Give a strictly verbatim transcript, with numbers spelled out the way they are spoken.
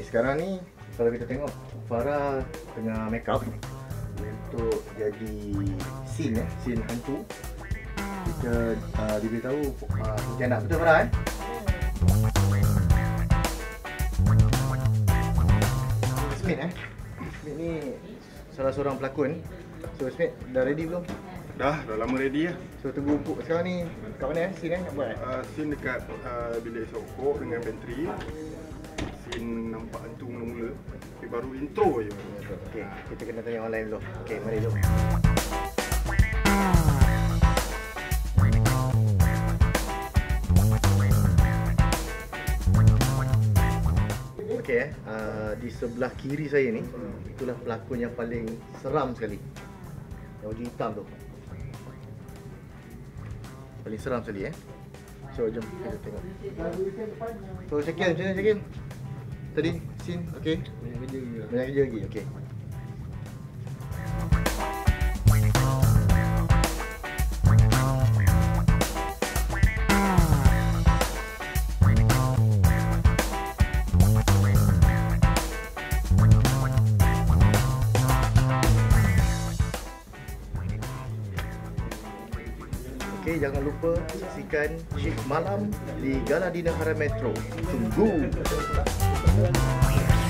sekarang ni kalau kita tengok Farah tengah make up untuk jadi scene eh, scene hantu. Kita uh, diberitahu uh, Pontianak, betul Farah eh? Smith eh? Smith ni salah seorang pelakon. So Smith dah ready belum? Dah, dah lama ready lah. So tunggu untuk sekarang ni kat mana eh? Scene eh? Nak buat eh? Uh, scene dekat uh, bilik sokok dengan pantry. Scene nampak hantu mula-mula. Tapi baru intro je. Okay, kita kena tanya orang lain dulu. Okay, mari jom. Okay, eh, uh, di sebelah kiri saya ni, itulah pelakon yang paling seram sekali. Yang baju hitam tu. Paling seram sekali eh. So jom kita tengok. So Syakil, macam mana Syakil? Tadi scene, okey. Banyak kerja lagi. Banyak kerja lagi, okey. Okey, jangan lupa saksikan Shift Malam di Gala Dinner Haram Metro. Tunggu.